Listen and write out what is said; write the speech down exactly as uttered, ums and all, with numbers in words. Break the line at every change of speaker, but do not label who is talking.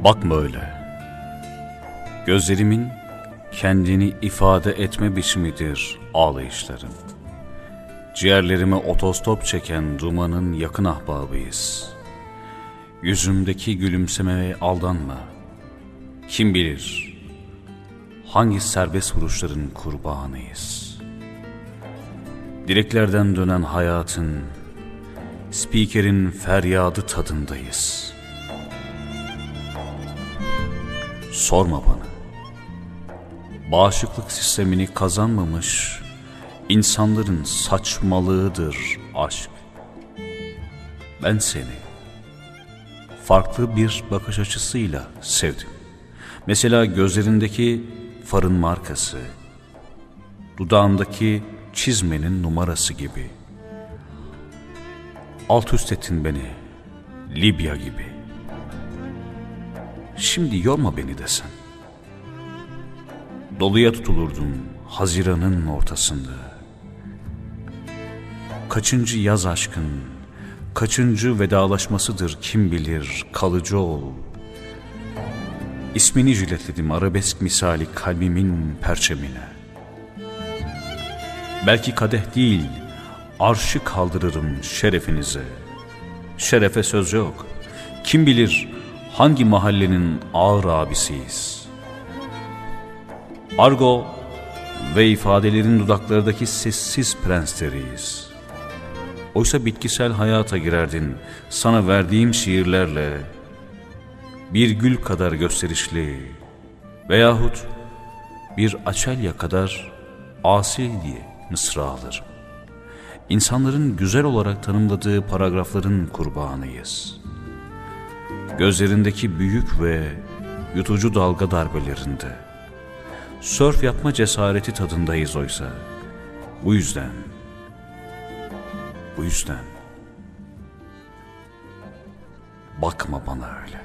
Bakma öyle. Gözlerimin kendini ifade etme biçimidir ağlayışlarım. Ciğerlerime otostop çeken dumanın yakın ahbabıyız. Yüzümdeki gülümsemeye aldanma. Kim bilir hangi serbest vuruşların kurbanıyız. Direklerden dönen hayatın, spikerin feryadı tadındayız. Sorma bana. Bağışıklık sistemini kazanmamış insanların saçmalığıdır aşk. Ben seni farklı bir bakış açısıyla sevdim. Mesela gözlerindeki farın markası, dudağındaki çizmenin numarası gibi. Alt üst ettin beni, Libya gibi. Şimdi yorma beni desen. Doluya tutulurdum Haziran'ın ortasında. Kaçıncı yaz aşkın, kaçıncı vedalaşmasıdır kim bilir, kalıcı ol. İsmini jiletledim arabesk misali kalbimin perçemine. Belki kadeh değil, arşı kaldırırım şerefinize. Şerefe söz yok. Kim bilir hangi mahallenin ağır abisiyiz. Argo ve ifadelerin dudaklardaki sessiz prensleriyiz. Oysa bitkisel hayata girerdin sana verdiğim şiirlerle, bir gül kadar gösterişli veyahut bir açelya kadar asil diye mısralarım. İnsanların güzel olarak tanımladığı paragrafların kurbanıyız. Gözlerindeki büyük ve yutucu dalga darbelerinde sörf yapma cesareti tadındayız oysa. Bu yüzden, bu yüzden bakma bana öyle.